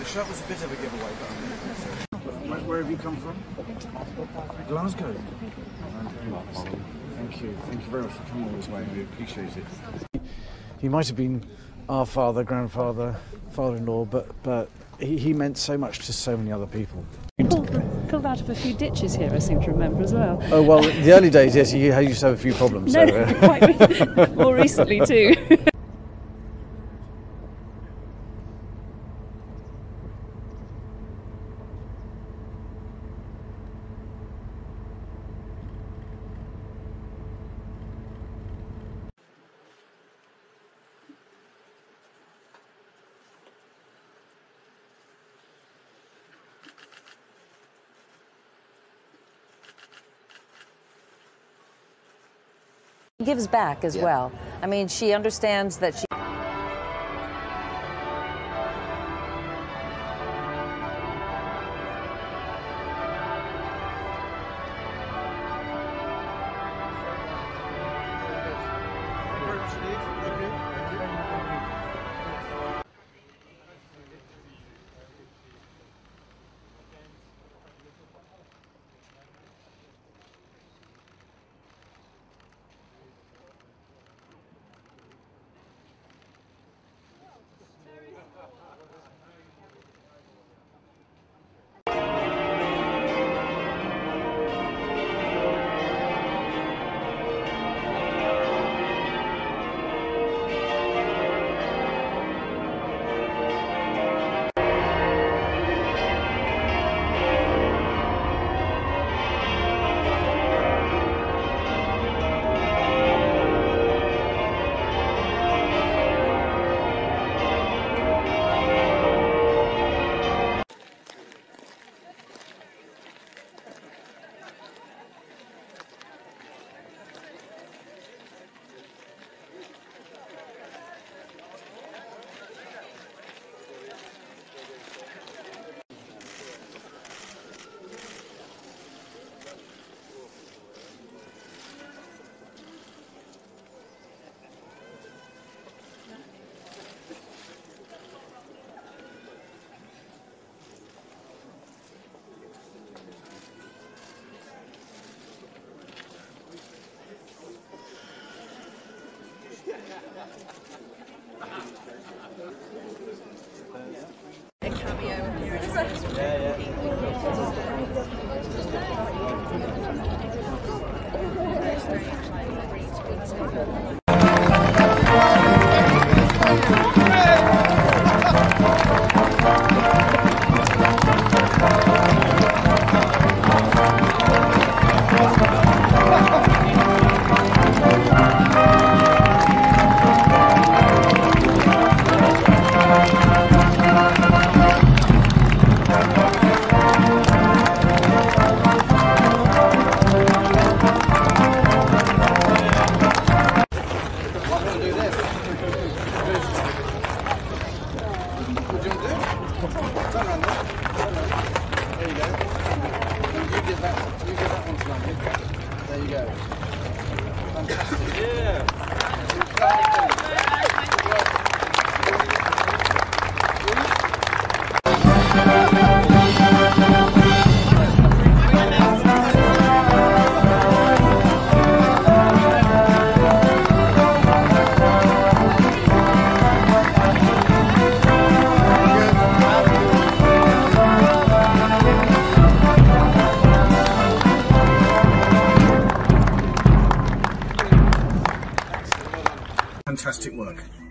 shirt was a bit of a giveaway, but where have you come from? Glasgow. Thank you very much for coming all this way. We appreciate it. He might have been our father, grandfather, father-in-law, but he meant so much to so many other people. Pulled out of a few ditches here, I seem to remember as well. Oh well, in the early days, yes, he used to have a few problems. No, so, quite more recently too. Gives back as well. I mean, she understands that she... Fantastic work.